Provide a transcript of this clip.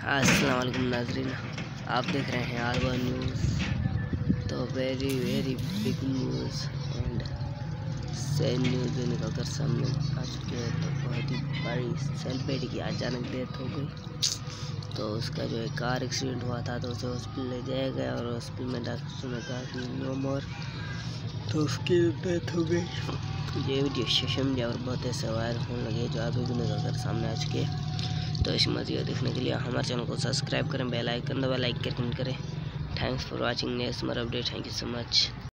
अस्सलाम वालेकुम नाज़रीन, आप देख रहे हैं आर1 न्यूज़। तो very big news and sad news जो निकल कर सामने आ चुकी है। तो बहुत ही बड़ी सेलिब्रिटी की अचानक डेथ हो गई। तो उसका जो है कार एक्सीडेंट हुआ था, तो उसे हॉस्पिटल ले जाया गया और हॉस्पिटल में डॉक्टर ने कहा कि नो मोर, तो उसकी डेथ हो गई। ये वीडियो सोशल मीडिया और बहुत ऐसे वायरल होने लगे जो अभी भी निकल कर सामने आ चुके हैं। तो इस वीडियो देखने के लिए हमारे चैनल को सब्सक्राइब करें, बेल आइकन दबाएं, लाइक करें, कमेंट करें। Thanks for watching next update. Thank you so much.